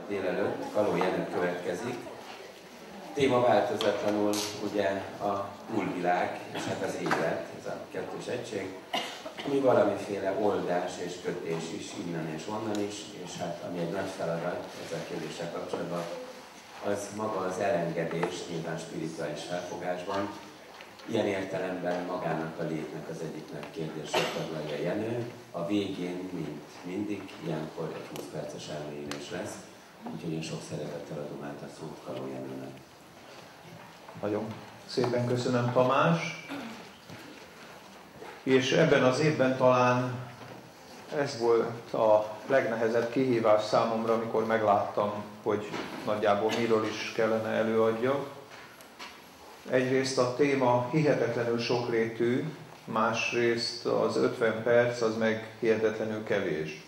délelőtt. Kaló Jenő következik. Téma változatlanul ugye a túlvilág és hát az élet, ez a kettős egység, ami valamiféle oldás és kötés is innen és onnan is, és hát ami egy nagy feladat ezzel a kérdéssel kapcsolatban, az maga az elengedés, nyilván spirituális felfogásban. Ilyen értelemben magának a létnek az egyik nagy kérdését taglalja Jenő. A végén, mint mindig, ilyenkor egy 20 perces elmélyülés lesz, úgyhogy én sok szeretettel adom át a szót Kaló Jenőnek. Nagyon szépen köszönöm, Tamás. És ebben az évben talán ez volt a legnehezebb kihívás számomra, amikor megláttam, hogy nagyjából miről is kellene előadjak. Egyrészt a téma hihetetlenül sokrétű, másrészt az 50 perc az meg hihetetlenül kevés.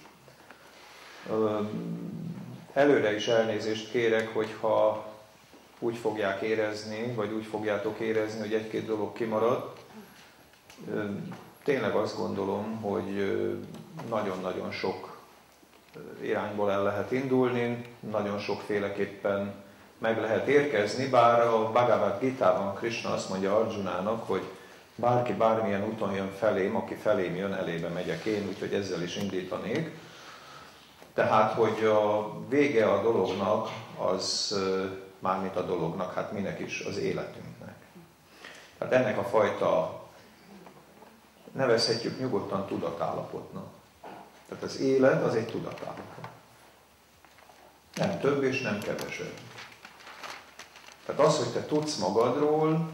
Előre is elnézést kérek, hogyha úgy fogják érezni, vagy úgy fogjátok érezni, hogy egy-két dolog kimarad. Tényleg azt gondolom, hogy nagyon-nagyon sok irányból el lehet indulni, nagyon sokféleképpen meg lehet érkezni, bár a Bhagavad Gitában Krishna azt mondja Arjunának, hogy bárki bármilyen úton jön felém, aki felém jön, elébe megyek én, úgyhogy ezzel is indítanék. Tehát, hogy a vége a dolognak, az mármint a dolognak, hát minek is, az életünknek. Tehát ennek a fajta, nevezhetjük nyugodtan tudatállapotnak. Tehát az élet az egy tudatállapot. Nem több és nem kevesebb. Tehát az, hogy te tudsz magadról,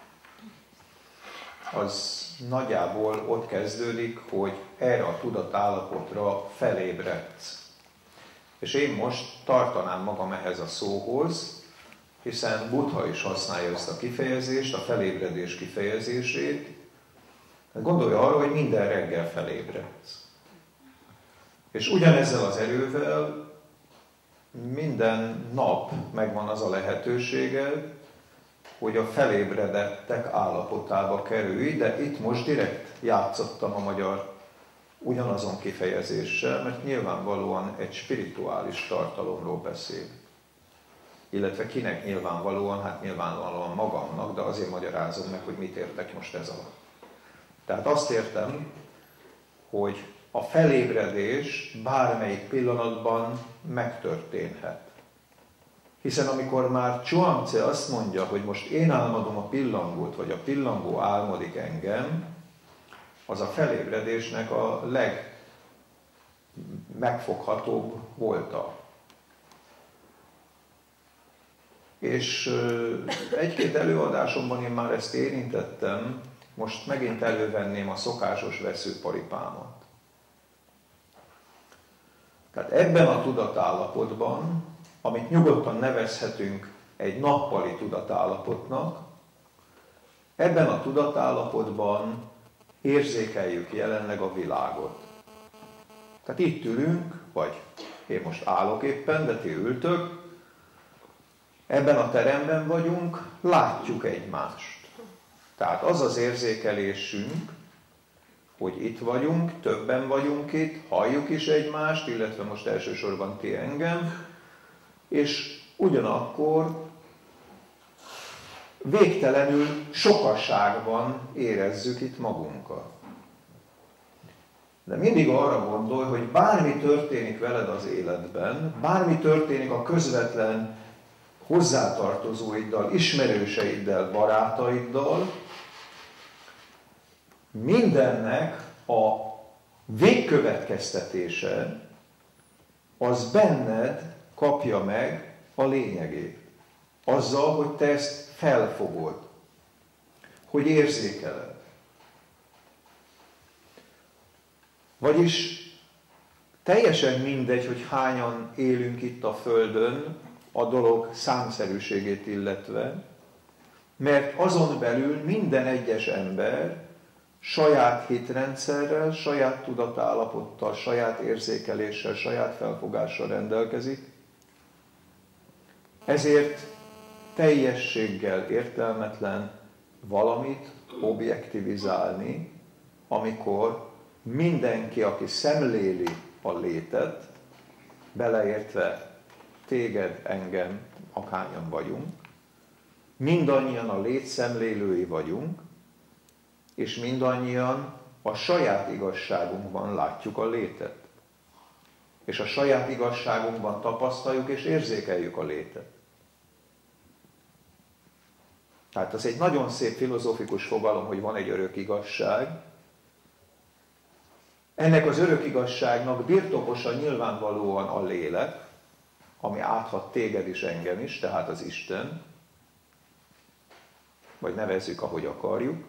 az nagyjából ott kezdődik, hogy erre a tudatállapotra felébredsz. És én most tartanám magam ehhez a szóhoz, hiszen Buddha is használja ezt a kifejezést, a felébredés kifejezését. Gondolj arra, hogy minden reggel felébredsz. És ugyanezzel az erővel minden nap megvan az a lehetőséged, hogy a felébredettek állapotába kerülj, de itt most direkt játszottam a magyar ugyanazon kifejezéssel, mert nyilvánvalóan egy spirituális tartalomról beszél. Illetve kinek nyilvánvalóan? Hát nyilvánvalóan magamnak, de azért magyarázom meg, hogy mit értek most ez alatt. Tehát azt értem, hogy a felébredés bármelyik pillanatban megtörténhet. Hiszen amikor már Chuang-Tze azt mondja, hogy most én álmodom a pillangót, vagy a pillangó álmodik engem, az a felébredésnek a legmegfoghatóbb volta. És egy-két előadásomban én már ezt érintettem, most megint elővenném a szokásos veszőparipámat. Tehát ebben a tudatállapotban, amit nyugodtan nevezhetünk egy nappali tudatállapotnak, ebben a tudatállapotban érzékeljük jelenleg a világot. Tehát itt ülünk, vagy én most állok éppen, de ti ültök, ebben a teremben vagyunk, látjuk egymást. Tehát az az érzékelésünk, hogy itt vagyunk, többen vagyunk itt, halljuk is egymást, illetve most elsősorban ti engem, és ugyanakkor végtelenül sokaságban érezzük itt magunkat. De mindig arra gondolj, hogy bármi történik veled az életben, bármi történik a közvetlen hozzátartozóiddal, ismerőseiddel, barátaiddal, mindennek a végkövetkeztetése az benned kapja meg a lényegét. Azzal, hogy te ezt felfogod, hogy érzékeled. Vagyis teljesen mindegy, hogy hányan élünk itt a Földön, a dolog számszerűségét illetve, mert azon belül minden egyes ember saját hitrendszerrel, saját tudatállapottal, saját érzékeléssel, saját felfogással rendelkezik. Ezért teljességgel értelmetlen valamit objektivizálni, amikor mindenki, aki szemléli a létet, beleértve téged, engem, akányan vagyunk, mindannyian a lét szemlélői vagyunk, és mindannyian a saját igazságunkban látjuk a létet. És a saját igazságunkban tapasztaljuk és érzékeljük a létet. Tehát ez egy nagyon szép filozófikus fogalom, hogy van egy örök igazság. Ennek az örök igazságnak birtokosa nyilvánvalóan a lélek, ami áthat téged is, engem is, tehát az Isten, vagy nevezzük, ahogy akarjuk.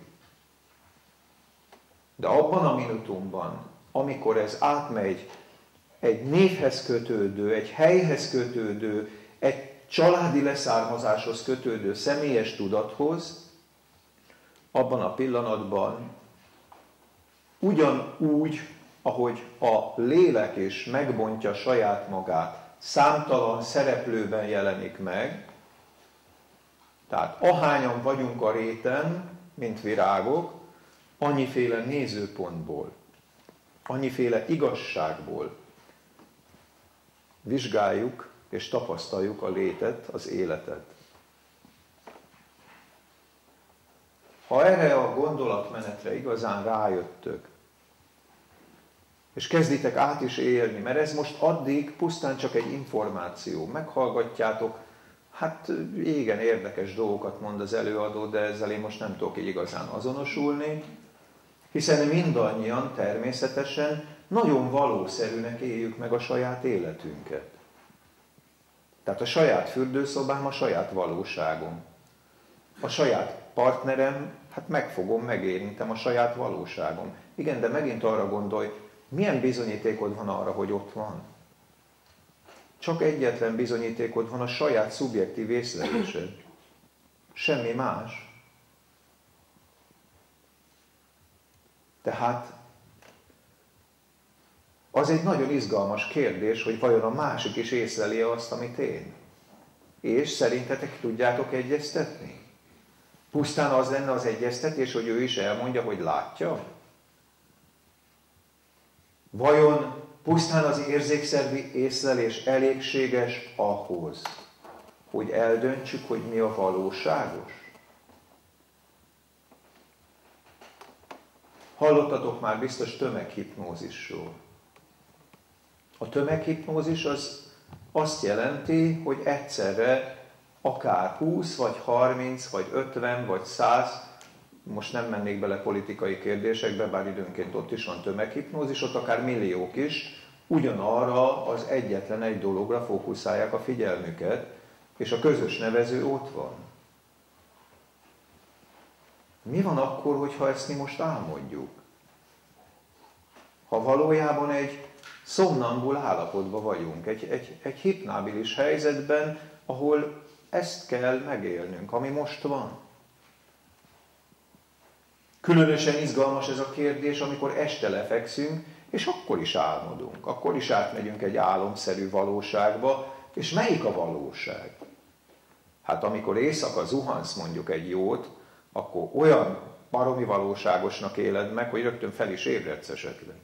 De abban a minutumban, amikor ez átmegy egy névhez kötődő, egy helyhez kötődő, egy családi leszármazáshoz kötődő személyes tudathoz, abban a pillanatban ugyanúgy, ahogy a lélek is megbontja saját magát, számtalan szereplőben jelenik meg, tehát ahányan vagyunk a réten, mint virágok, annyiféle nézőpontból, annyiféle igazságból vizsgáljuk és tapasztaljuk a létet, az életet. Ha erre a gondolatmenetre igazán rájöttök, és kezditek át is élni, mert ez most addig pusztán csak egy információ, meghallgatjátok, hát igen, érdekes dolgokat mond az előadó, de ezzel én most nem tudok így igazán azonosulni, hiszen mindannyian természetesen nagyon valószerűnek éljük meg a saját életünket. Tehát a saját fürdőszobám a saját valóságom. A saját partnerem, hát megfogom, megérintem a saját valóságom. Igen, de megint arra gondolj, milyen bizonyítékod van arra, hogy ott van? Csak egyetlen bizonyítékod van, a saját szubjektív észlelésed. Semmi más. Tehát az egy nagyon izgalmas kérdés, hogy vajon a másik is észleli azt, amit én. És szerintetek tudjátok egyeztetni? Pusztán az lenne az egyeztetés, hogy ő is elmondja, hogy látja? Vajon pusztán az érzékszervi észlelés elégséges ahhoz, hogy eldöntsük, hogy mi a valóságos? Hallottatok már biztos tömeghipnózisról. A tömeghipnózis az azt jelenti, hogy egyszerre akár 20, vagy 30, vagy 50, vagy 100, most nem mennék bele politikai kérdésekbe, bár időnként ott is van tömeghipnózis, ott akár milliók is, ugyanarra az egyetlen egy dologra fókuszálják a figyelmüket, és a közös nevező ott van. Mi van akkor, hogyha ezt mi most álmodjuk? Ha valójában egy szomnambul állapotban vagyunk, egy hipnábilis helyzetben, ahol ezt kell megélnünk, ami most van. Különösen izgalmas ez a kérdés, amikor este lefekszünk, és akkor is álmodunk, akkor is átmegyünk egy álomszerű valóságba, és melyik a valóság? Hát amikor éjszaka zuhansz mondjuk egy jót, akkor olyan baromi valóságosnak éled meg, hogy rögtön fel is ébredsz esetleg.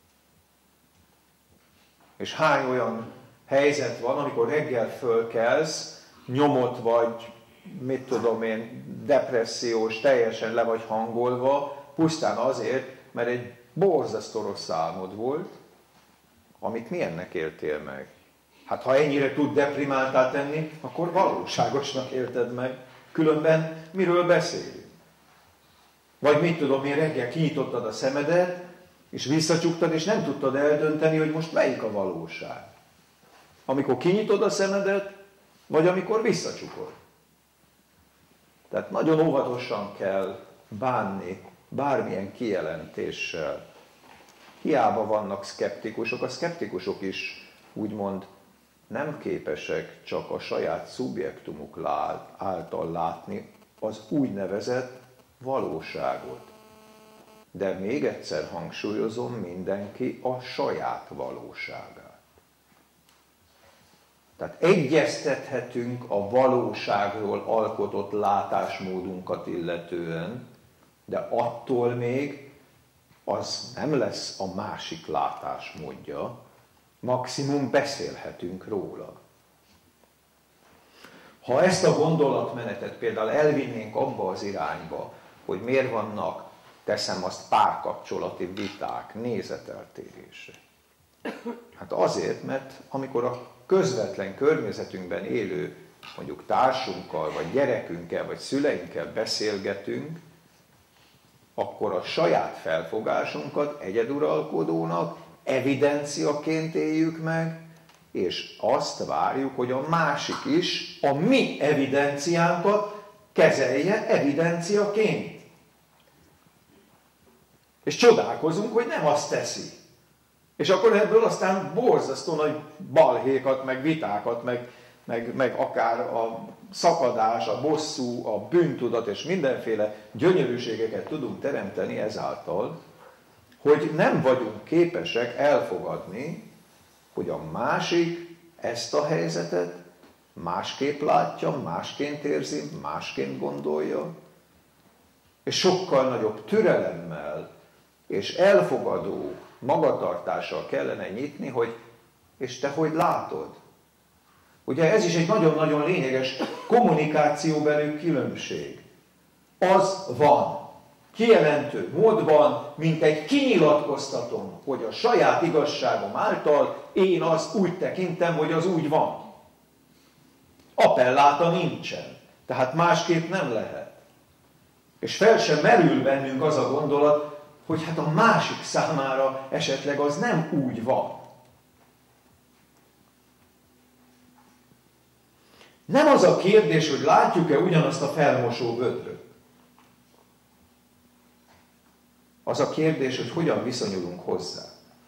És hány olyan helyzet van, amikor reggel fölkelsz, nyomott vagy, mit tudom én, depressziós, teljesen le vagy hangolva, pusztán azért, mert egy borzasztó rossz álmod volt, amit milyennek éltél meg? Hát ha ennyire tud deprimáltá tenni, akkor valóságosnak élted meg. Különben miről beszélünk? Vagy mit tudom én, reggel kinyitottad a szemedet, és visszacsuktad, és nem tudtad eldönteni, hogy most melyik a valóság. Amikor kinyitod a szemedet, vagy amikor visszacsukod. Tehát nagyon óvatosan kell bánni bármilyen kijelentéssel. Hiába vannak szkeptikusok, a szkeptikusok is úgymond nem képesek csak a saját szubjektumuk által látni az úgynevezett valóságot. De még egyszer hangsúlyozom, mindenki a saját valóságát. Tehát egyeztethetünk a valóságról alkotott látásmódunkat illetően, de attól még az nem lesz a másik látásmódja, maximum beszélhetünk róla. Ha ezt a gondolatmenetet például elvinnénk abba az irányba, hogy miért vannak, teszem azt, párkapcsolati viták, nézeteltérések. Hát azért, mert amikor a közvetlen környezetünkben élő, mondjuk társunkkal, vagy gyerekünkkel, vagy szüleinkkel beszélgetünk, akkor a saját felfogásunkat egyeduralkodónak, evidenciaként éljük meg, és azt várjuk, hogy a másik is a mi evidenciánkat kezelje evidenciaként. És csodálkozunk, hogy nem azt teszi. És akkor ebből aztán borzasztó nagy balhékat, meg vitákat, meg akár a szakadás, a bosszú, a bűntudat és mindenféle gyönyörűségeket tudunk teremteni ezáltal, hogy nem vagyunk képesek elfogadni, hogy a másik ezt a helyzetet másképp látja, másként érzi, másként gondolja, és sokkal nagyobb türelemmel és elfogadó magatartással kellene nyitni, hogy és te hogy látod? Ugye ez is egy nagyon-nagyon lényeges kommunikációbeli különbség. Az van, kijelentő módban, mint egy kinyilatkoztatom, hogy a saját igazságom által én azt úgy tekintem, hogy az úgy van. Appelláta nincsen, tehát másképp nem lehet. És fel sem merül bennünk az a gondolat, hogy hát a másik számára esetleg az nem úgy van. Nem az a kérdés, hogy látjuk-e ugyanazt a felmosó vödröt. Az a kérdés, hogy hogyan viszonyulunk hozzá.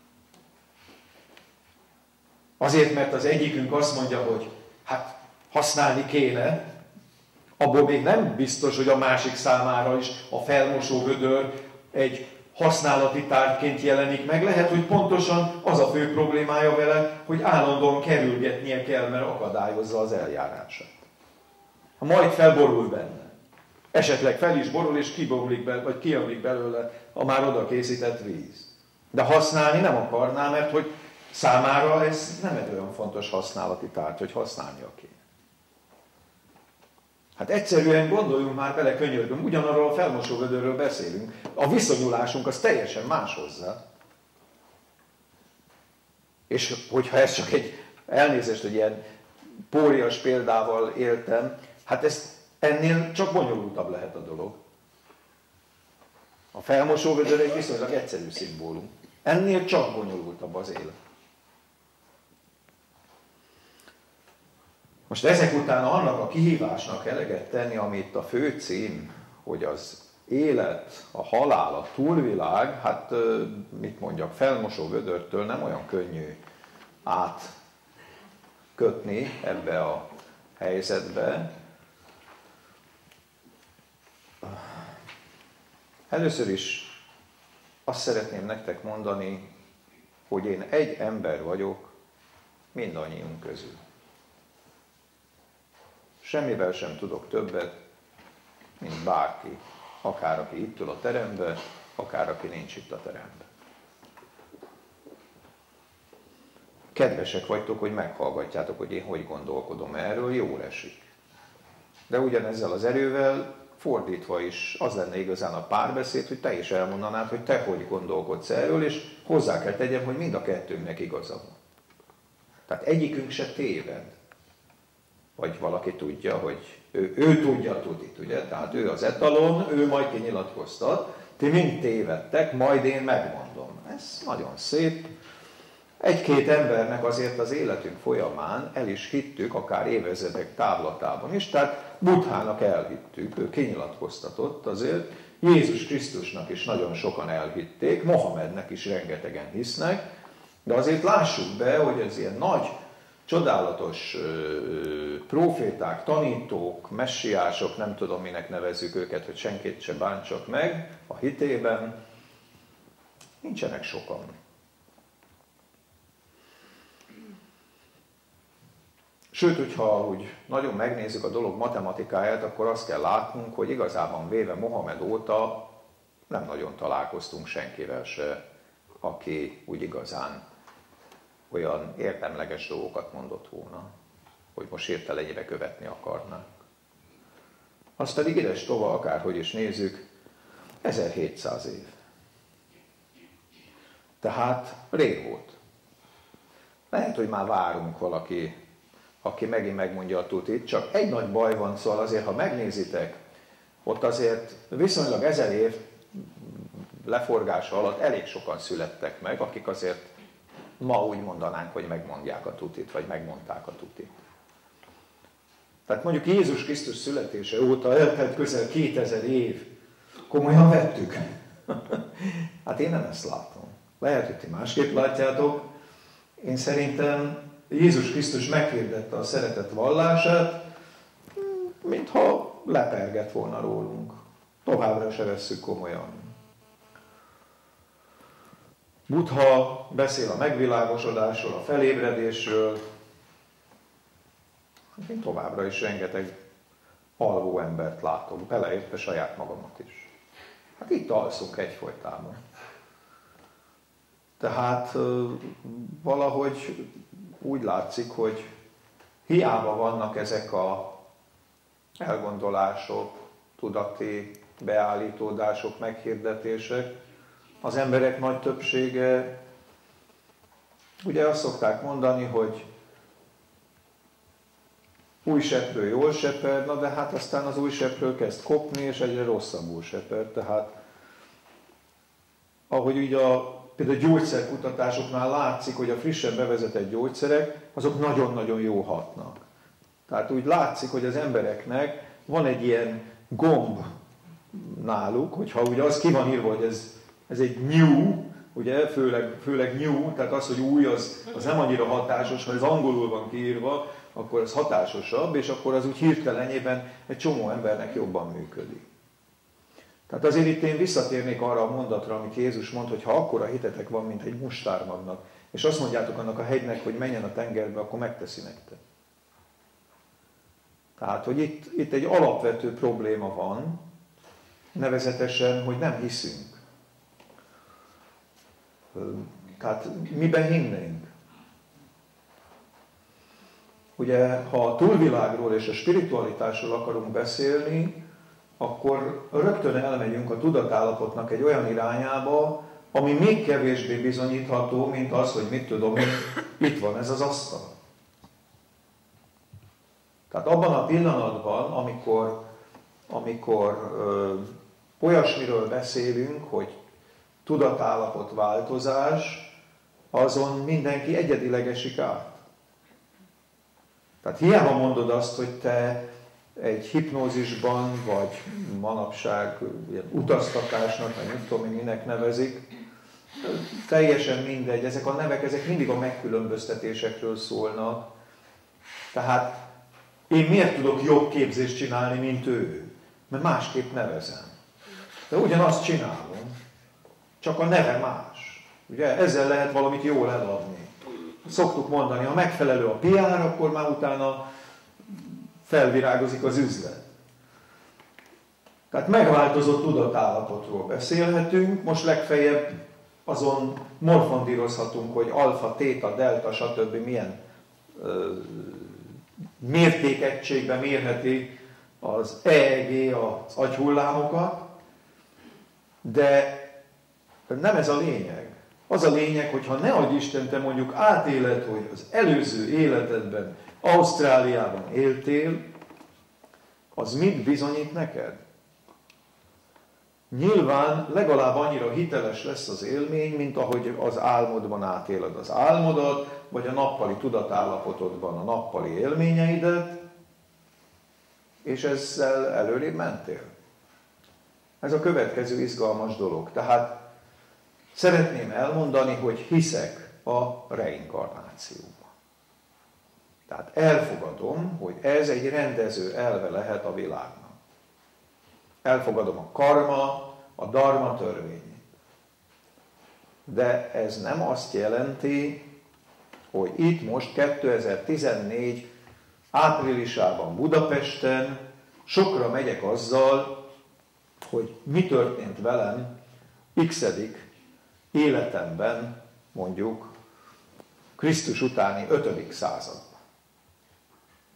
Azért, mert az egyikünk azt mondja, hogy hát használni kéne, abból még nem biztos, hogy a másik számára is a felmosó vödör egy használati tárgyként jelenik meg. Lehet, hogy pontosan az a fő problémája vele, hogy állandóan kerülgetnie kell, mert akadályozza az eljárását. Ha majd felborul benne. Esetleg fel is borul, és kiborul vagy kiömlik belőle a már oda készített víz. De használni nem akarná, mert hogy számára ez nem egy olyan fontos használati tárgy, hogy használnia kéne. Hát egyszerűen gondoljunk már bele, könyörgöm, ugyanarról a felmosóvödörről beszélünk. A viszonyulásunk az teljesen más hozzá. És hogyha ez csak egy elnézést, hogy ilyen pórias példával éltem, hát ennél csak bonyolultabb lehet a dolog. A felmosóvödör egy viszonylag egyszerű szimbólum. Ennél csak bonyolultabb az élet. Most ezek után annak a kihívásnak eleget tenni, ami itt a főcím, hogy az élet, a halál, a túlvilág, hát mit mondjak, felmosó vödörtől nem olyan könnyű átkötni ebbe a helyzetbe. Először is azt szeretném nektek mondani, hogy én egy ember vagyok mindannyiunk közül. Semmivel sem tudok többet, mint bárki, akár aki itt ül a teremben, akár aki nincs itt a teremben. Kedvesek vagytok, hogy meghallgatjátok, hogy én hogy gondolkodom erről, jól esik. De ugyanezzel az erővel fordítva is az lenne igazán a párbeszéd, hogy te is elmondanád, hogy te hogy gondolkodsz erről, és hozzá kell tegyem, hogy mind a kettőnknek igaza van. Tehát egyikünk se téved. Vagy valaki tudja, hogy ő tudja tudit, ugye? Tehát ő az etalon, ő majd kinyilatkoztat, ti mind tévedtek, majd én megmondom. Ez nagyon szép. Egy-két embernek azért az életünk folyamán el is hittük, akár évezredek távlatában is, tehát Buddhának elhittük, ő kinyilatkoztatott azért, Jézus Krisztusnak is nagyon sokan elhitték, Mohamednek is rengetegen hisznek, de azért lássuk be, hogy ez ilyen nagy, csodálatos próféták, tanítók, messiások, nem tudom minek nevezzük őket, hogy senkit se bántsak meg a hitében, nincsenek sokan. Sőt, hogyha úgy nagyon megnézzük a dolog matematikáját, akkor azt kell látnunk, hogy igazában véve Mohamed óta nem nagyon találkoztunk senkivel se, aki úgy igazán olyan érdemleges dolgokat mondott volna. hogy most hirtelenjébe követni akarnánk. Az pedig édes tova, akárhogy is nézzük, 1700 év. Tehát rég volt. Lehet, hogy már várunk valaki, aki megint megmondja a tutit, csak egy nagy baj van, szóval azért, ha megnézitek, ott azért viszonylag 1000 év leforgása alatt elég sokan születtek meg, akik azért ma úgy mondanánk, hogy megmondják a tutit, vagy megmondták a tutit. Tehát mondjuk Jézus Krisztus születése óta eltelt közel 2000 év. Komolyan vettük? Hát én nem ezt látom. Lehet, hogy ti másképp látjátok. Én szerintem Jézus Krisztus meghirdette a szeretet vallását, mintha lepergett volna rólunk. Továbbra se vesszük komolyan. Buddha beszél a megvilágosodásról, a felébredésről. Én továbbra is rengeteg alvó embert látok, beleértve saját magamat is. Hát itt alszunk egyfolytában. Tehát valahogy úgy látszik, hogy hiába vannak ezek a elgondolások, tudati beállítódások, meghirdetések, az emberek nagy többsége, ugye azt szokták mondani, hogy új seprő jól seper, na de hát aztán az új seprő kezd kopni, és egyre rosszabbul seper. Tehát ahogy így például a gyógyszerkutatásoknál látszik, hogy a frissen bevezetett gyógyszerek, azok nagyon-nagyon jó hatnak. Tehát úgy látszik, hogy az embereknek van egy ilyen gomb náluk, hogyha ugye az ki van írva, hogy ez egy new, ugye, főleg new, tehát az, hogy új, az nem annyira hatásos, mert ez angolul van kiírva, akkor ez hatásosabb, és akkor az úgy hirtelenjében egy csomó embernek jobban működik. Tehát azért itt én visszatérnék arra a mondatra, amit Jézus mond, hogy ha akkora hitetek van, mint egy mustármagnak, és azt mondjátok annak a hegynek, hogy menjen a tengerbe, akkor megteszi nektek. Tehát, hogy itt egy alapvető probléma van, nevezetesen, hogy nem hiszünk. Tehát miben hinnénk? Ugye, ha a túlvilágról és a spiritualitásról akarunk beszélni, akkor rögtön elmegyünk a tudatállapotnak egy olyan irányába, ami még kevésbé bizonyítható, mint az, hogy mit tudom én, itt van ez az asztal. Tehát abban a pillanatban, amikor olyasmiről beszélünk, hogy tudatállapot változás, azon mindenki egyedileg át. Tehát hiába mondod azt, hogy te egy hipnózisban, vagy manapság ilyen utaztatásnak, vagy nem tudom, minek nevezik, teljesen mindegy. Ezek a nevek, ezek mindig a megkülönböztetésekről szólnak. Tehát én miért tudok jobb képzést csinálni, mint ő? Mert másképp nevezem. De ugyanazt csinálom, csak a neve más. Ugye ezzel lehet valamit jól eladni. Szoktuk mondani, ha megfelelő a PR, akkor már utána felvirágozik az üzlet. Tehát megváltozott tudatállapotról beszélhetünk, most legfeljebb azon morfondírozhatunk, hogy alfa, téta, delta, stb. Milyen mértékegységben mérheti az EEG az agyhullámokat, de nem ez a lényeg. Az a lényeg, hogy ha ne adj Isten, te mondjuk átéled, hogy az előző életedben Ausztráliában éltél, az mit bizonyít neked? Nyilván legalább annyira hiteles lesz az élmény, mint ahogy az álmodban átéled az álmodat, vagy a nappali tudatállapotodban a nappali élményeidet, és ezzel előrébb mentél. Ez a következő izgalmas dolog. Tehát szeretném elmondani, hogy hiszek a reinkarnációban. Tehát elfogadom, hogy ez egy rendező elve lehet a világnak. Elfogadom a karma, a dharma törvényét. De ez nem azt jelenti, hogy itt most 2014 áprilisában Budapesten sokra megyek azzal, hogy mi történt velem x-edik életemben, mondjuk Krisztus utáni 5. században.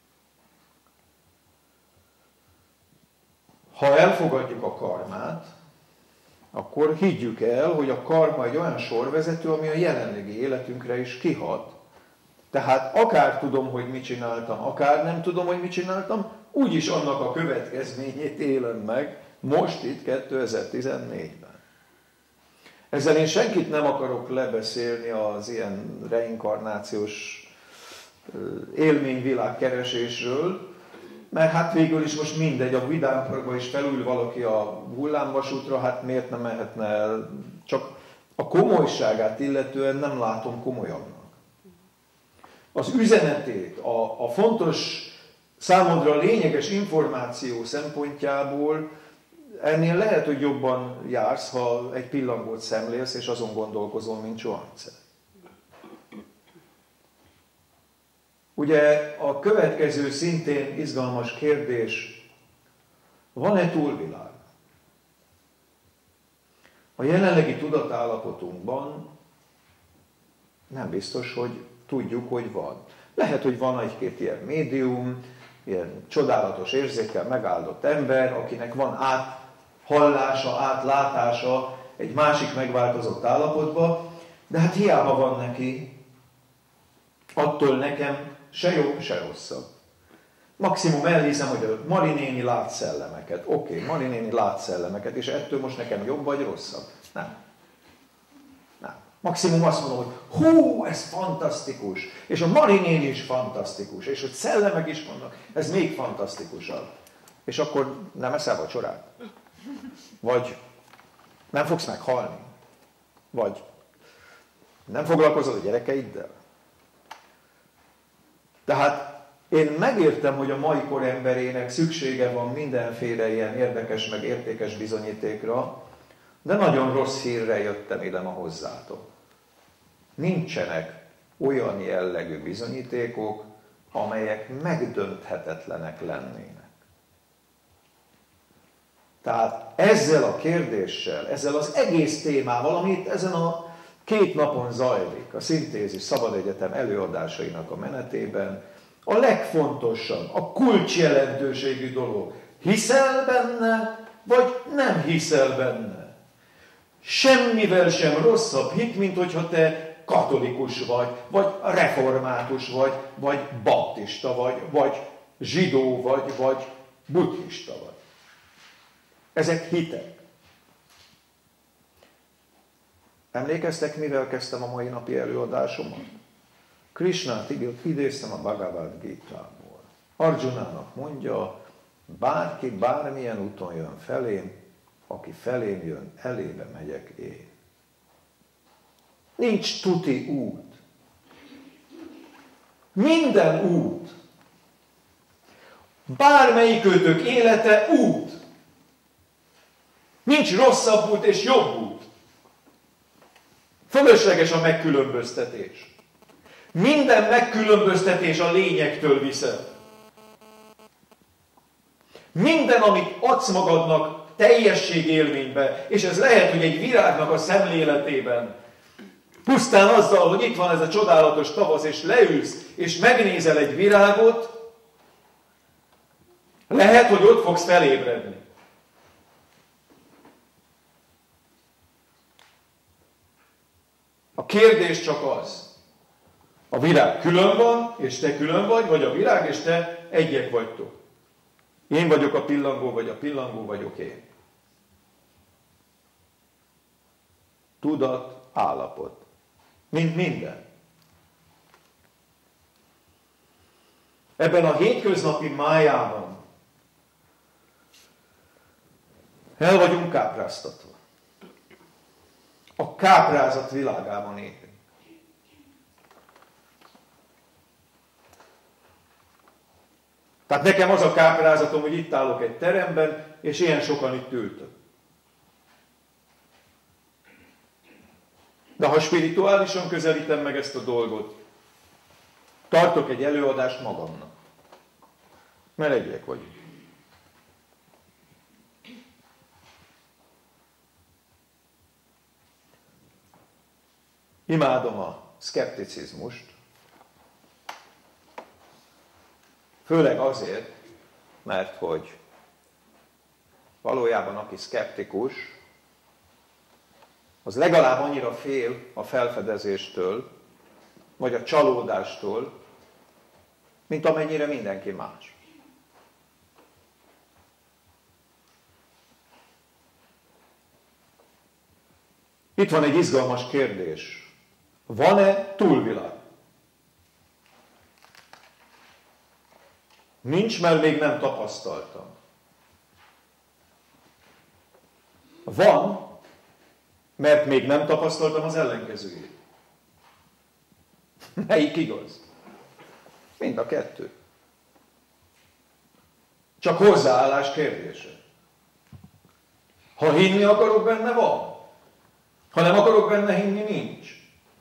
Ha elfogadjuk a karmát, akkor higgyük el, hogy a karma egy olyan sorvezető, ami a jelenlegi életünkre is kihat. Tehát akár tudom, hogy mit csináltam, akár nem tudom, hogy mit csináltam, úgyis annak a következményét élem meg most itt 2014-ben. Ezzel én senkit nem akarok lebeszélni az ilyen reinkarnációs élményvilág keresésről, mert hát végül is most mindegy, a vidámparkba is felül valaki a hullámvasútra, hát miért nem mehetne el? Csak a komolyságát illetően nem látom komolyabbnak. Az üzenetét, a fontos, számodra lényeges információ szempontjából ennél lehet, hogy jobban jársz, ha egy pillangót szemlélsz, és azon gondolkozol, mint soha egyszer. Ugye a következő szintén izgalmas kérdés, van-e túlvilág? A jelenlegi tudatállapotunkban nem biztos, hogy tudjuk, hogy van. Lehet, hogy van egy-két ilyen médium, ilyen csodálatos érzékkel megáldott ember, akinek van áthallása, átlátása egy másik megváltozott állapotba, de hát hiába van neki, attól nekem se jobb, se rosszabb. Maximum elhiszem, hogy a Mari néni lát szellemeket. Oké, Mari néni lát szellemeket, és ettől most nekem jobb vagy rosszabb? Nem. Maximum azt mondom, hogy hú, ez fantasztikus, és a Mari néni is fantasztikus, és hogy szellemek is vannak, ez még fantasztikusabb. És akkor nem eszel vacsorát? Vagy nem fogsz meghalni? Vagy nem foglalkozol a gyerekeiddel? Tehát én megértem, hogy a mai kor emberének szüksége van mindenféle ilyen érdekes meg értékes bizonyítékra, de nagyon rossz hírre jöttem ide ma hozzátok. Nincsenek olyan jellegű bizonyítékok, amelyek megdönthetetlenek lennének. Tehát ezzel a kérdéssel, ezzel az egész témával, amit ezen a 2 napon zajlik, a Szintézis Szabad Egyetem előadásainak a menetében, a legfontosabb, a kulcsjelentőségű dolog, hiszel benne, vagy nem hiszel benne. Semmivel sem rosszabb hit, mint hogyha te katolikus vagy református vagy baptista vagy zsidó vagy buddhista vagy. Ezek hitek. Emlékeztek, mivel kezdtem a mai napi előadásomat? Krishnát idéztem a Bhagavad Gita-ból. Arjunának mondja, bárki bármilyen úton jön felém, aki felém jön, elébe megyek én. Nincs tuti út. Minden út. Bármelyikőtök élete út. Nincs rosszabb út és jobb út. Fölösleges a megkülönböztetés. Minden megkülönböztetés a lényektől viszel. Minden, amit adsz magadnak teljességélménybe, és ez lehet, hogy egy virágnak a szemléletében, pusztán azzal, hogy itt van ez a csodálatos tavasz, és leülsz, és megnézel egy virágot, lehet, hogy ott fogsz felébredni. A kérdés csak az, a virág külön van, és te külön vagy a virág, és te egyek vagytok. Én vagyok a pillangó, vagy a pillangó vagyok én. Tudat, állapot. Mint minden. Ebben a hétköznapi májában el vagyunk kápráztatva. A káprázat világában élünk. Tehát nekem az a káprázatom, hogy itt állok egy teremben, és ilyen sokan itt ültök. De ha spirituálisan közelítem meg ezt a dolgot, tartok egy előadást magamnak. Mert egyek vagyunk. Imádom a szkepticizmust, főleg azért, mert hogy valójában aki szkeptikus, az legalább annyira fél a felfedezéstől, vagy a csalódástól, mint amennyire mindenki más. Itt van egy izgalmas kérdés. Van-e túlvilág? Nincs, mert még nem tapasztaltam. Van, mert még nem tapasztaltam az ellenkezőjét. Melyik igaz? Mind a kettő. Csak hozzáállás kérdése. Ha hinni akarok benne, van. Ha nem akarok benne hinni, nincs.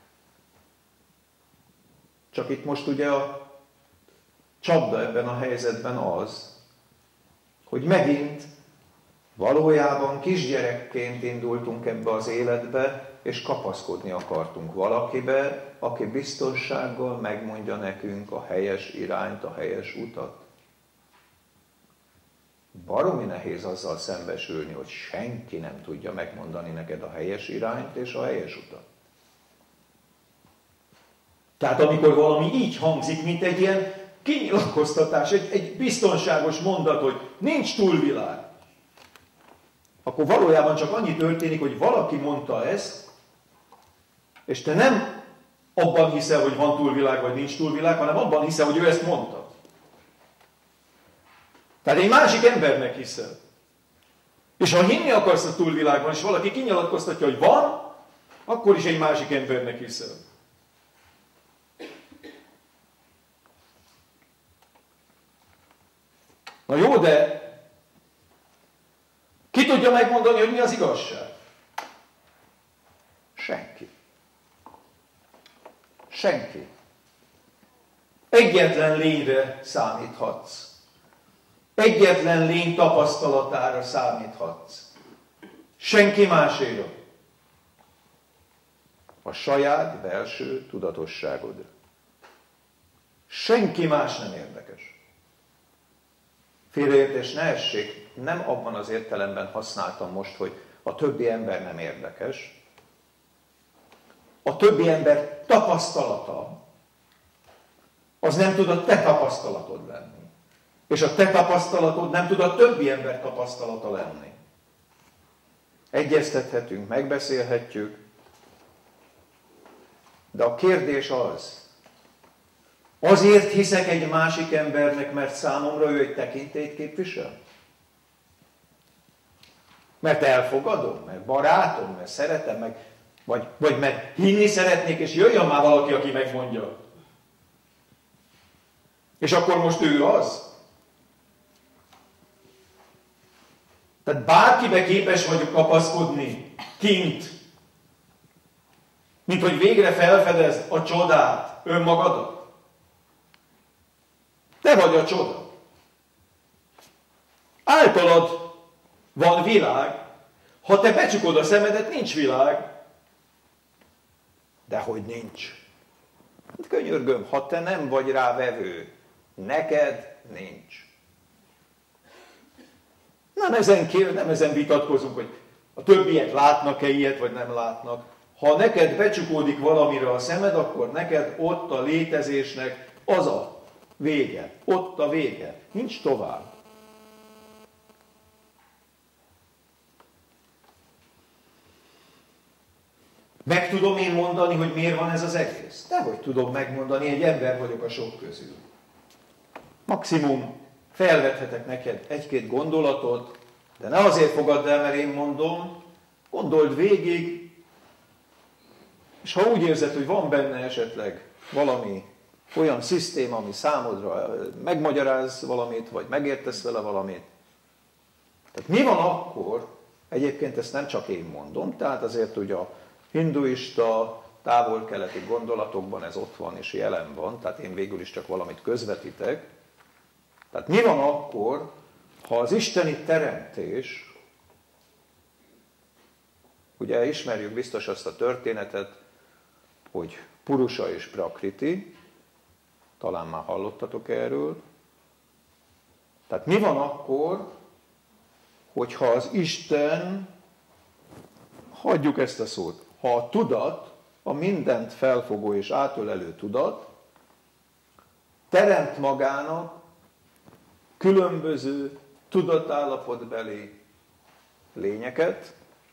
Csak itt most ugye a csapda ebben a helyzetben az, hogy megint valójában kisgyerekként indultunk ebbe az életbe, és kapaszkodni akartunk valakibe, aki biztonsággal megmondja nekünk a helyes irányt, a helyes utat. Baromi nehéz azzal szembesülni, hogy senki nem tudja megmondani neked a helyes irányt és a helyes utat. Tehát amikor valami így hangzik, mint egy ilyen kinyilatkoztatás, egy biztonságos mondat, hogy nincs túlvilág, akkor valójában csak annyi történik, hogy valaki mondta ezt, és te nem abban hiszel, hogy van túlvilág, vagy nincs túlvilág, hanem abban hiszel, hogy ő ezt mondta. Tehát egy másik embernek hiszel. És ha hinni akarsz a túlvilágban, és valaki kinyilatkoztatja, hogy van, akkor is egy másik embernek hiszel. Na jó, de ki tudja megmondani, hogy mi az igazság? Senki. Senki. Egyetlen lényre számíthatsz. Egyetlen lény tapasztalatára számíthatsz. Senki máséra. A saját belső tudatosságodra. Senki más nem érdekes. Félreértés ne essék, nem abban az értelemben használtam most, hogy a többi ember nem érdekes. A többi ember tapasztalata, az nem tud a te tapasztalatod lenni. És a te tapasztalatod nem tud a többi ember tapasztalata lenni. Egyeztethetünk, megbeszélhetjük, de a kérdés az, azért hiszek egy másik embernek, mert számomra ő egy tekintélyt képvisel? Mert elfogadom, mert barátom, mert szeretem, vagy mert hinni szeretnék, és jöjjön már valaki, aki megmondja. És akkor most ő az? Tehát bárkibe képes vagyok kapaszkodni kint, mint hogy végre felfedezd a csodát, önmagadat. Te vagy a csoda. Általad van világ, ha te becsukod a szemedet, nincs világ. Dehogy nincs. Hát könyörgöm, ha te nem vagy rá vevő, neked nincs. Nem ezen vitatkozunk, hogy a többiek látnak-e ilyet, vagy nem látnak. Ha neked becsukódik valamire a szemed, akkor neked ott a létezésnek az a vége. Ott a vége. Nincs tovább. Meg tudom én mondani, hogy miért van ez az egész? Dehogy tudom megmondani, egy ember vagyok a sok közül. Maximum felvethetek neked egy-két gondolatot, de ne azért fogadd el, mert én mondom, gondold végig, és ha úgy érzed, hogy van benne esetleg valami olyan szisztéma, ami számodra megmagyaráz valamit, vagy megértesz vele valamit. Tehát mi van akkor, egyébként ezt nem csak én mondom, tehát azért ugye a hinduista, távol-keleti gondolatokban ez ott van és jelen van, tehát én végül is csak valamit közvetítek. Tehát mi van akkor, ha az isteni teremtés, ugye ismerjük biztos azt a történetet, hogy Purusa és Prakriti, talán már hallottatok erről. Tehát mi van akkor, hogyha az Isten, hagyjuk ezt a szót, ha a tudat, a mindent felfogó és átölelő tudat teremt magának különböző tudatállapotbeli lényeket,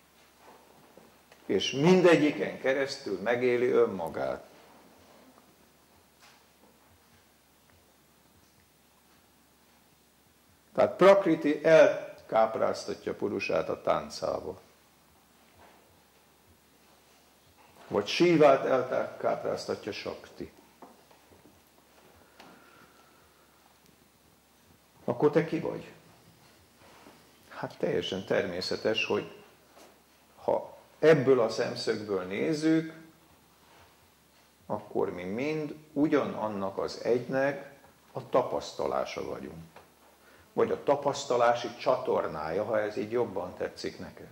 és mindegyiken keresztül megéli önmagát. Tehát Prakriti elkápráztatja Purusát a táncával. Vagy Sívát elkápráztatja Sakti. Akkor te ki vagy? Hát teljesen természetes, hogy ha ebből a szemszögből nézzük, akkor mi mind ugyanannak az egynek a tapasztalása vagyunk. Vagy a tapasztalási csatornája, ha ez így jobban tetszik neked.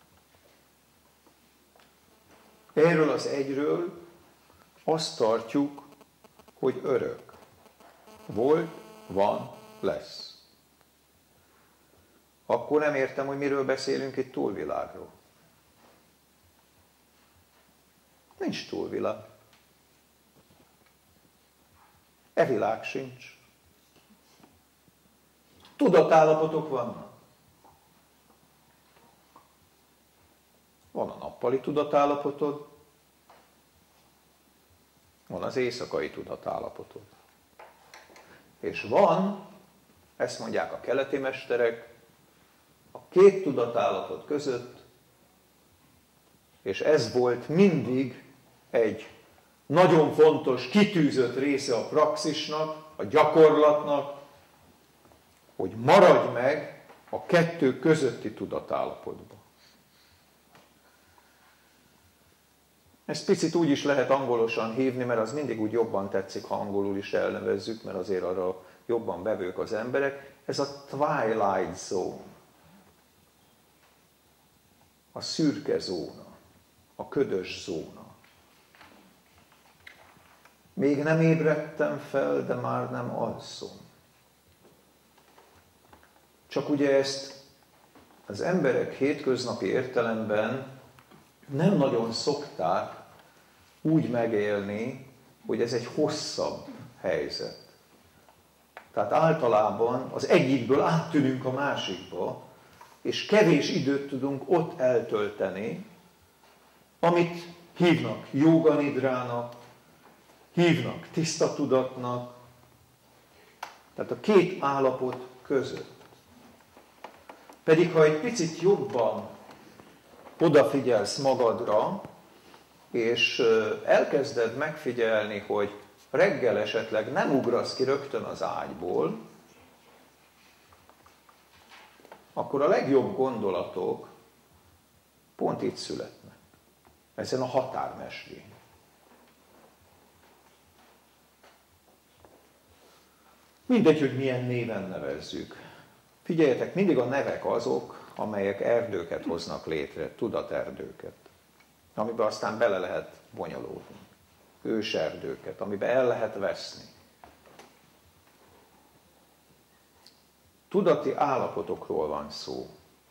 Erről az egyről azt tartjuk, hogy örök. Volt, van, lesz. Akkor nem értem, hogy miről beszélünk itt túlvilágról. Nincs túlvilág. E világ sincs. Tudatállapotok vannak. Van a nappali tudatállapotod, van az éjszakai tudatállapotod. És van, ezt mondják a keleti mesterek, a két tudatállapot között, és ez volt mindig egy nagyon fontos, kitűzött része a praxisnak, a gyakorlatnak, hogy maradj meg a kettő közötti tudatállapotban. Ezt picit úgy is lehet angolosan hívni, mert az mindig úgy jobban tetszik, ha angolul is elnevezzük, mert azért arra jobban bevők az emberek. Ez a twilight zone, a szürke zóna, a ködös zóna. Még nem ébredtem fel, de már nem alszom. Csak ugye ezt az emberek hétköznapi értelemben nem nagyon szokták úgy megélni, hogy ez egy hosszabb helyzet. Tehát általában az egyikből áttűnünk a másikba, és kevés időt tudunk ott eltölteni, amit hívnak jóganidrának, hívnak tiszta tudatnak, tehát a két állapot között. Pedig ha egy picit jobban odafigyelsz magadra, és elkezded megfigyelni, hogy reggel esetleg nem ugrasz ki rögtön az ágyból, akkor a legjobb gondolatok pont itt születnek. Ezen a határmesdjén. Mindegy, hogy milyen néven nevezzük. Figyeljetek, mindig a nevek azok, amelyek erdőket hoznak létre, tudaterdőket, amiben aztán bele lehet bonyolódni. Őserdőket, amiben el lehet veszni. Tudati állapotokról van szó,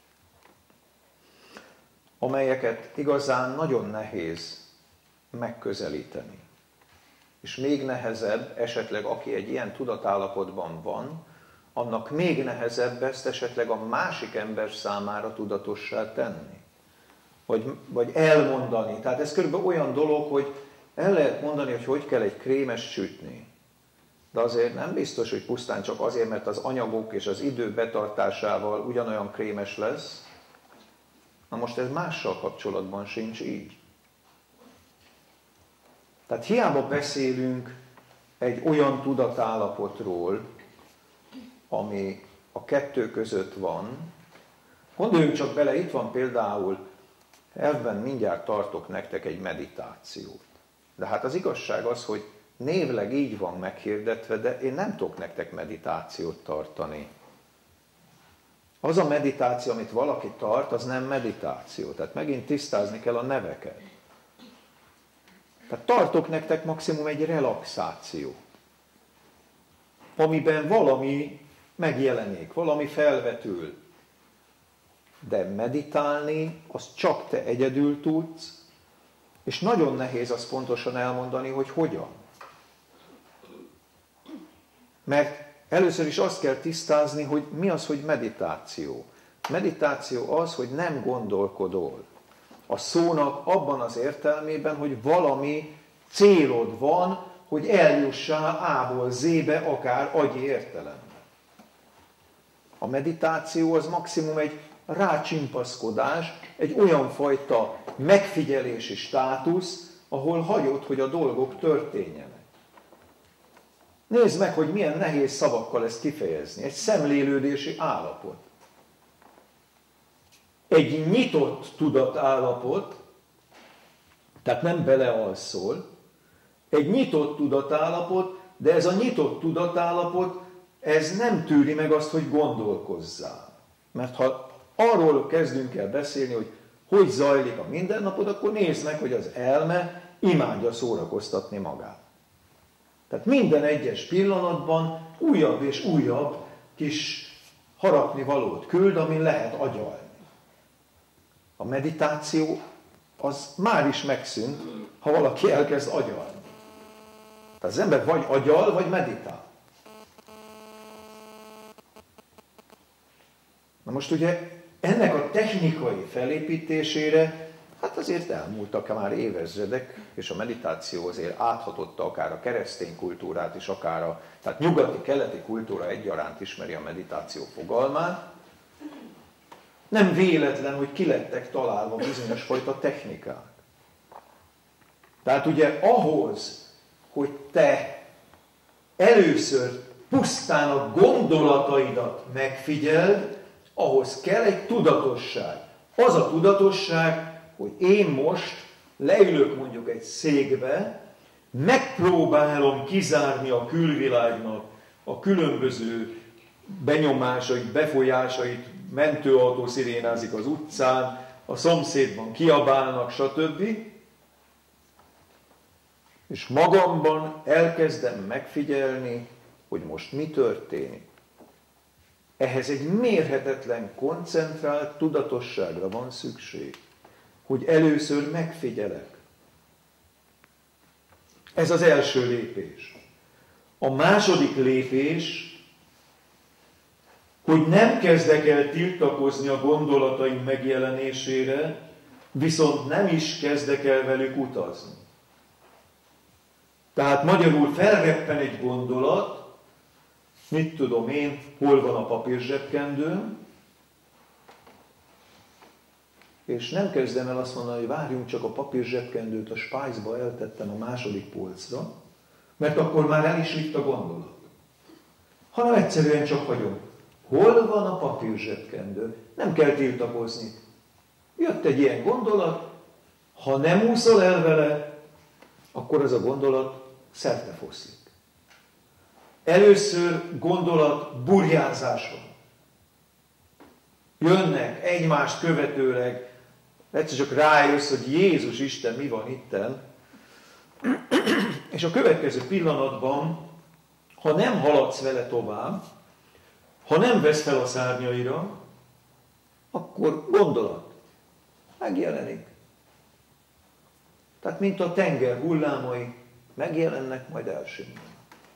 amelyeket igazán nagyon nehéz megközelíteni. És még nehezebb, esetleg aki egy ilyen tudatállapotban van, annak még nehezebb ezt esetleg a másik ember számára tudatossá tenni. Vagy elmondani. Tehát ez körülbelül olyan dolog, hogy el lehet mondani, hogy hogy kell egy krémes sütni. De azért nem biztos, hogy pusztán csak azért, mert az anyagok és az idő betartásával ugyanolyan krémes lesz. Na most ez mással kapcsolatban sincs így. Tehát hiába beszélünk egy olyan tudatállapotról, ami a kettő között van. Gondoljunk csak bele, itt van például, elvben mindjárt tartok nektek egy meditációt. De hát az igazság az, hogy névleg így van meghirdetve, de én nem tudok nektek meditációt tartani. Az a meditáció, amit valaki tart, az nem meditáció. Tehát megint tisztázni kell a neveket. Tehát tartok nektek maximum egy relaxáció, amiben valami megjelenik, valami felvetül. de meditálni azt csak te egyedül tudsz, és nagyon nehéz azt pontosan elmondani, hogy hogyan. Mert először is azt kell tisztázni, hogy mi az, hogy meditáció. Meditáció az, hogy nem gondolkodol. A szónak abban az értelmében, hogy valami célod van, hogy eljussál A-ból Z-be, akár agyi értelemben. A meditáció az maximum egy rácsimpaszkodás, egy olyan fajta megfigyelési státusz, ahol hagyod, hogy a dolgok történjenek. Nézd meg, hogy milyen nehéz szavakkal ezt kifejezni. Egy szemlélődési állapot. Egy nyitott tudatállapot, tehát nem belealszol, egy nyitott tudatállapot, de ez a nyitott tudatállapot, ez nem tűri meg azt, hogy gondolkozzál. Mert ha arról kezdünk el beszélni, hogy zajlik a mindennapod, akkor nézd meg, hogy az elme imádja szórakoztatni magát. Tehát minden egyes pillanatban újabb és újabb kis harapnivalót küld, amin lehet agyalni. A meditáció az már is megszűnt, ha valaki elkezd agyalni. Tehát az ember vagy agyal, vagy meditál. Na most ugye ennek a technikai felépítésére, hát azért elmúltak már évezredek, és a meditáció azért áthatotta akár a keresztény kultúrát is, tehát nyugati-keleti kultúra egyaránt ismeri a meditáció fogalmát. Nem véletlen, hogy kilettek találva bizonyos fajta technikák. Tehát ugye ahhoz, hogy te először pusztán a gondolataidat megfigyeld, ahhoz kell egy tudatosság. Az a tudatosság, hogy én most leülök mondjuk egy székbe, megpróbálom kizárni a külvilágnak a különböző benyomásait, befolyásait, mentőautó szirénázik az utcán, a szomszédban kiabálnak, stb. És magamban elkezdem megfigyelni, hogy most mi történik. Ehhez egy mérhetetlen, koncentrált tudatosságra van szükség, hogy először megfigyelek. Ez az első lépés. A második lépés, hogy nem kezdek el tiltakozni a gondolataim megjelenésére, viszont nem is kezdek el velük utazni. Tehát magyarul felreppen egy gondolat, mit tudom én, hol van a papírzsebkendőm, és nem kezdem el azt mondani, hogy várjunk csak a papírzsebkendőt, a spájzba eltettem a második polcra, mert akkor már el is vitt a gondolat. Hanem egyszerűen csak hagyom. Hol van a papírzsebkendő? Nem kell tiltakozni. Jött egy ilyen gondolat, ha nem úszol el vele, akkor ez a gondolat szertefoszlik. Először gondolat burjánzás van. Jönnek egymást követőleg, egyszer csak rájössz, hogy Jézus Isten, mi van itten, és a következő pillanatban, ha nem haladsz vele tovább, ha nem vesz fel a szárnyaira, akkor gondolat megjelenik. Tehát mint a tenger hullámai megjelennek, majd elsimulnak.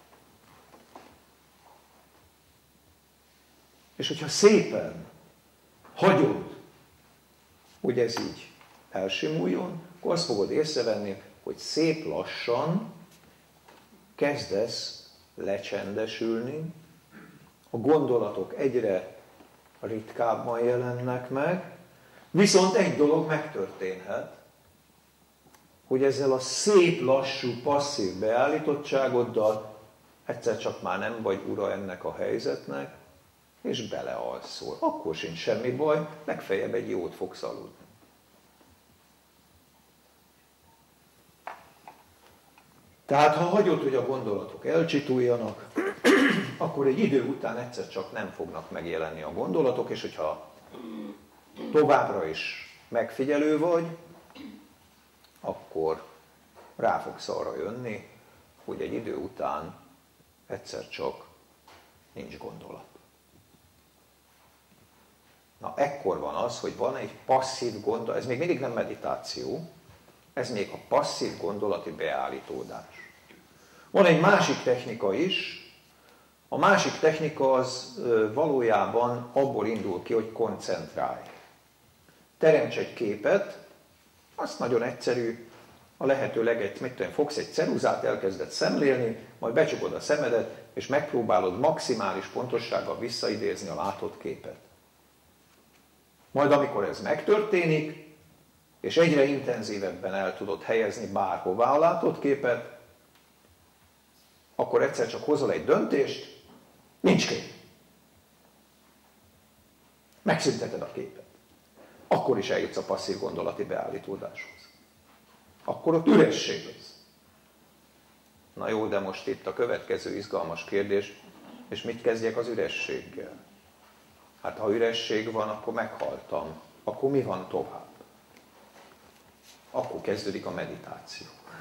És hogyha szépen hagyod, hogy ez így elsimuljon, akkor azt fogod észrevenni, hogy szép lassan kezdesz lecsendesülni, a gondolatok egyre ritkábban jelennek meg, viszont egy dolog megtörténhet, hogy ezzel a szép, lassú, passzív beállítottságoddal egyszer csak már nem vagy ura ennek a helyzetnek, és belealszol. Akkor sincs semmi baj, legfeljebb egy jót fogsz aludni. Tehát ha hagyod, hogy a gondolatok elcsituljanak, akkor egy idő után egyszer csak nem fognak megjelenni a gondolatok, és hogyha továbbra is megfigyelő vagy, akkor rá fogsz arra jönni, hogy egy idő után egyszer csak nincs gondolat. Na ekkor van az, hogy van egy passzív gondolat, ez még mindig nem meditáció, ez még a passzív gondolati beállítódás. Van egy másik technika is, a másik technika az valójában abból indul ki, hogy koncentrálj. Teremts egy képet, azt nagyon egyszerű, a lehető fogsz egy ceruzát, elkezded szemlélni, majd becsukod a szemedet, és megpróbálod maximális pontossággal visszaidézni a látott képet. Majd amikor ez megtörténik, és egyre intenzívebben el tudod helyezni bárhová a látott képet, akkor egyszer csak hozol egy döntést, nincs kép. Megszünteted a képet. Akkor is eljutsz a passzív gondolati beállítódáshoz. Akkor ott üresség lesz. Na jó, de most itt a következő izgalmas kérdés, és mit kezdjek az ürességgel? Hát ha üresség van, akkor meghaltam. Akkor mi van tovább? Akkor kezdődik a meditáció.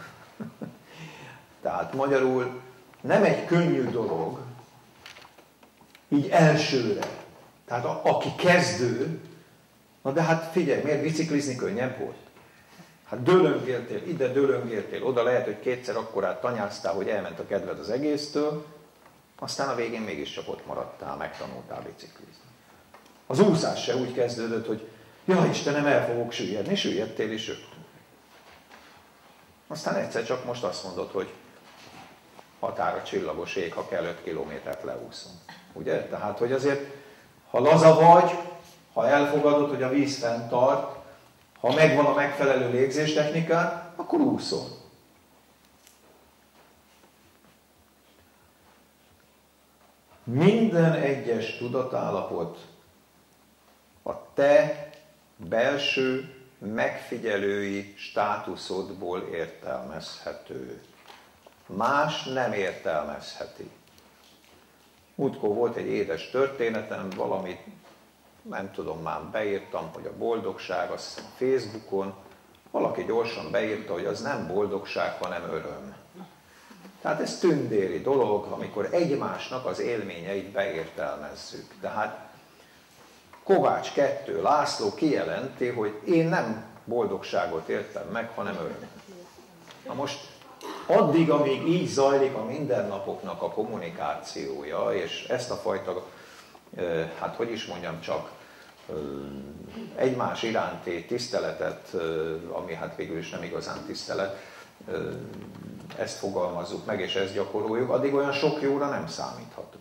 Tehát magyarul nem egy könnyű dolog, így elsőre. Tehát aki kezdő, na de hát figyelj, miért biciklizni könnyebb volt? Hát dőlöngéltél, ide dőlöngéltél, oda lehet, hogy kétszer akkorát tanyáztál, hogy elment a kedved az egésztől, aztán a végén mégiscsak ott maradtál, megtanultál biciklizni. Az úszás se úgy kezdődött, hogy ja Istenem, el fogok süllyedni, süllyedtél is rögtön. Aztán egyszer csak most azt mondod, hogy határa csillagos ég, ha kell 5 kilométert leúszom. Ugye? Tehát, hogy azért, ha laza vagy, ha elfogadod, hogy a víz fent tart, ha megvan a megfelelő légzéstechnikán, akkor úszol. Minden egyes tudatállapot a te belső megfigyelői státuszodból értelmezhető. Más nem értelmezheti. Múltkor volt egy édes történetem, valamit nem tudom, már beírtam, hogy a boldogság, azt hiszem a Facebookon, valaki gyorsan beírta, hogy az nem boldogság, hanem öröm. Tehát ez tündéri dolog, amikor egymásnak az élményeit beértelmezzük. Tehát Kovács 2 László kijelenti, hogy én nem boldogságot értem meg, hanem örömet. Na most addig, amíg így zajlik a mindennapoknak a kommunikációja, és ezt a fajta, hát hogy is mondjam, csak egymás iránti tiszteletet, ami hát végül is nem igazán tisztelet, ezt fogalmazzuk meg, és ezt gyakoroljuk, addig olyan sok jóra nem számíthatunk.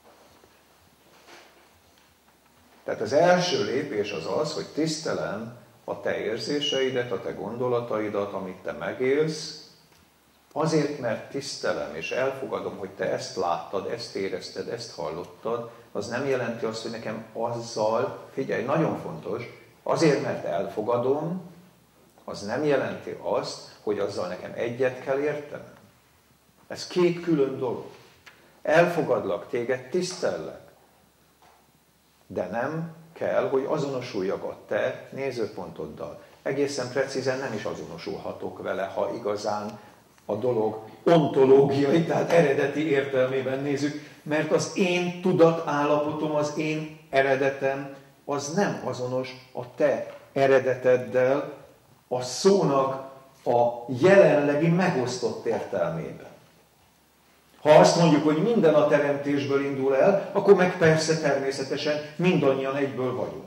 Tehát az első lépés az az, hogy tisztelem a te érzéseidet, a te gondolataidat, amit te megélsz, azért, mert tisztelem, és elfogadom, hogy te ezt láttad, ezt érezted, ezt hallottad, az nem jelenti azt, hogy nekem azzal, figyelj, nagyon fontos, azért, mert elfogadom, az nem jelenti azt, hogy azzal nekem egyet kell értenem. Ez 2 külön dolog. Elfogadlak téged, tisztellek. De nem kell, hogy azonosuljak a te nézőpontoddal. Egészen precízen nem is azonosulhatok vele, ha igazán a dolog ontológiai, tehát eredeti értelmében nézzük, mert az én tudatállapotom, az én eredetem, az nem azonos a te eredeteddel, a szónak a jelenlegi megosztott értelmében. Ha azt mondjuk, hogy minden a teremtésből indul el, akkor meg persze természetesen mindannyian egyből vagyunk.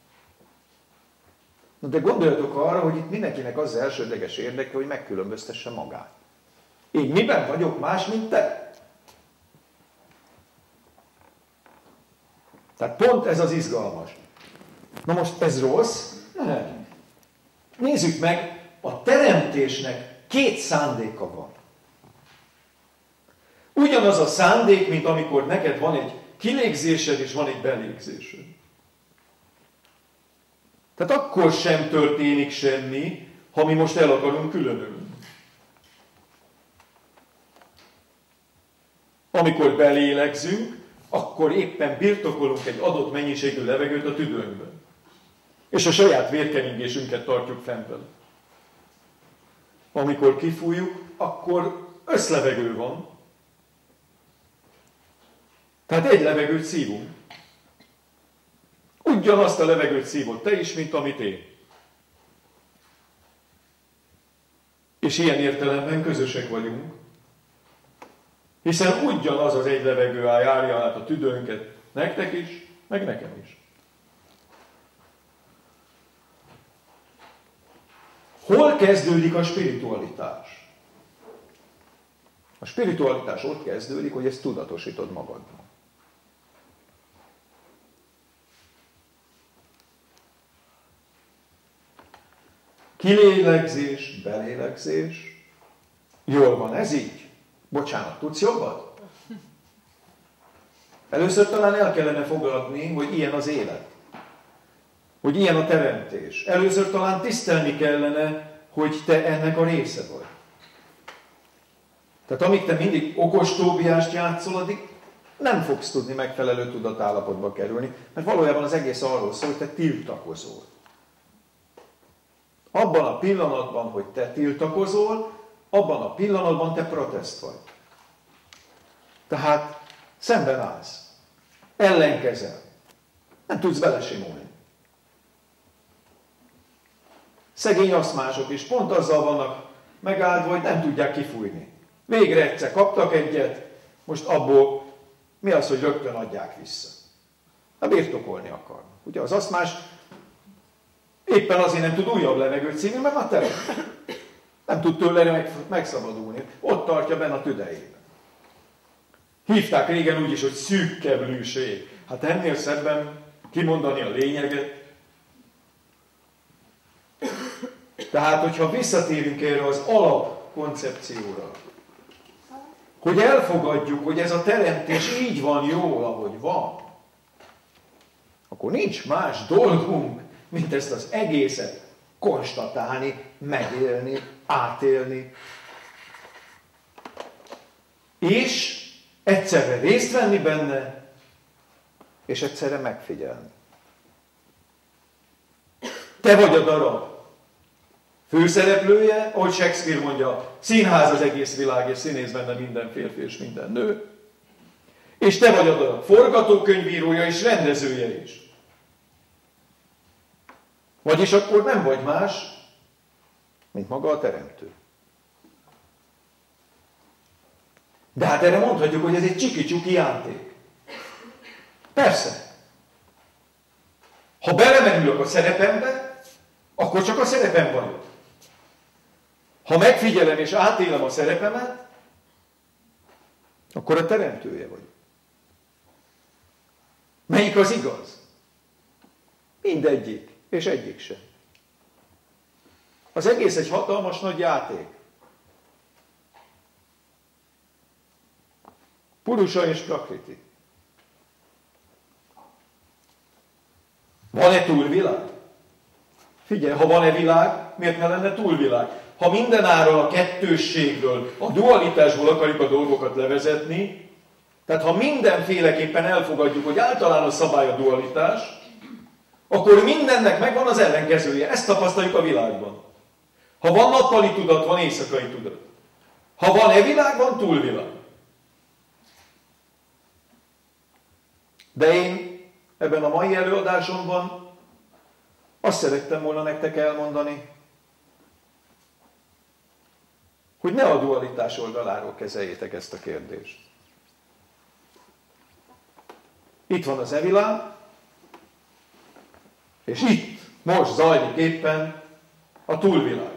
De gondoljatok arra, hogy itt mindenkinek az elsődleges érdeke, hogy megkülönböztesse magát. Én miben vagyok más, mint te? Tehát pont ez az izgalmas. Na most ez rossz? Nem. Nézzük meg, a teremtésnek 2 szándéka van. Ugyanaz a szándék, mint amikor neked van egy kilégzésed és van egy belégzésed. Tehát akkor sem történik semmi, ha mi most el akarunk különülni. Amikor belélegzünk, akkor éppen birtokolunk egy adott mennyiségű levegőt a tüdőnkben. És a saját vérkeringésünket tartjuk fenn vele. Amikor kifújjuk, akkor összlevegő van. Tehát egy levegőt szívunk. Ugyanazt a levegőt szívod te is, mint amit én. És ilyen értelemben közösek vagyunk, hiszen ugyanaz az egy levegő járja át a tüdőnket, nektek is, meg nekem is. Hol kezdődik a spiritualitás? A spiritualitás ott kezdődik, hogy ezt tudatosítod magadban. Kilélegzés, belélegzés. Jól van ez így? Bocsánat, tudsz jobbat? Először talán el kellene fogadni, hogy ilyen az élet. Hogy ilyen a teremtés. Először talán tisztelni kellene, hogy te ennek a része vagy. Tehát amíg te mindig okostóbiást játszol, addig nem fogsz tudni megfelelő tudatállapotba kerülni, mert valójában az egész arról szól, hogy te tiltakozol. Abban a pillanatban, hogy te tiltakozol, abban a pillanatban te protest vagy. Tehát szemben állsz, ellenkezel, nem tudsz belesimulni. Szegény aszmások is pont azzal vannak megáldva, hogy nem tudják kifújni. Végre egyszer kaptak egyet, most abból mi az, hogy rögtön adják vissza? Hát birtokolni akar. Ugye az aszmás éppen azért nem tud újabb levegőt szívni, mert már tele. Nem tud tőle megszabadulni. Ott tartja benne a tüdejében. Hívták régen úgy is, hogy szűkkeblűség. Hát ennél szebben kimondani a lényeget. Tehát, hogyha visszatérünk erre az alapkoncepcióra, hogy elfogadjuk, hogy ez a teremtés így van jól, ahogy van, akkor nincs más dolgunk, mint ezt az egészet konstatálni, megélni, átélni. És egyszerre részt venni benne, és egyszerre megfigyelni. Te vagy a darab főszereplője, ahogy Shakespeare mondja, színház az egész világ, és színész benne minden férfi és minden nő. És te vagy a darab forgatókönyvírója és rendezője is. Vagyis akkor nem vagy más, mint maga a teremtő. De hát erre mondhatjuk, hogy ez egy csiki-csuki játék. Persze. Ha belemerülök a szerepembe, akkor csak a szerepem vagyok. Ha megfigyelem és átélem a szerepemet, akkor a teremtője vagyok. Melyik az igaz? Mindegyik, és egyik sem. Az egész egy hatalmas nagy játék. Purusha és Prakriti. Van-e túlvilág? Figyelj, ha van-e világ, miért ne lenne túlvilág? Ha mindenáron a kettősségről, a dualitásból akarjuk a dolgokat levezetni, tehát ha mindenféleképpen elfogadjuk, hogy általános szabály a dualitás, akkor mindennek megvan az ellenkezője. Ezt tapasztaljuk a világban. Ha van nappali tudat, van éjszakai tudat. Ha van e-világ, van túlvilág. De én ebben a mai előadásomban azt szerettem volna nektek elmondani, hogy ne a dualitás oldaláról kezeljétek ezt a kérdést. Itt van az e-világ, és itt most zajlik éppen a túlvilág.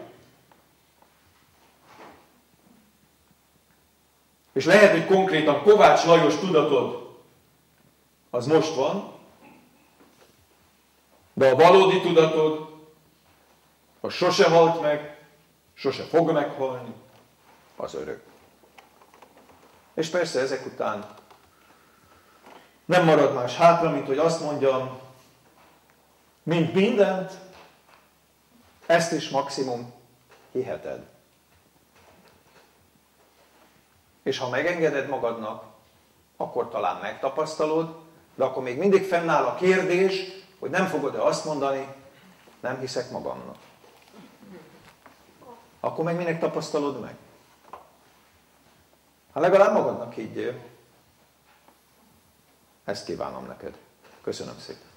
És lehet, hogy konkrétan Kovács Lajos tudatod az most van, de a valódi tudatod az sose halt meg, sose fog meghalni, az örök. És persze ezek után nem marad más hátra, mint hogy azt mondjam, mint mindent, ezt is maximum hiheted. És ha megengeded magadnak, akkor talán megtapasztalod, de akkor még mindig fennáll a kérdés, hogy nem fogod-e azt mondani, nem hiszek magamnak. Akkor meg minek tapasztalod meg? Hát legalább magadnak higgyél. Ezt kívánom neked. Köszönöm szépen.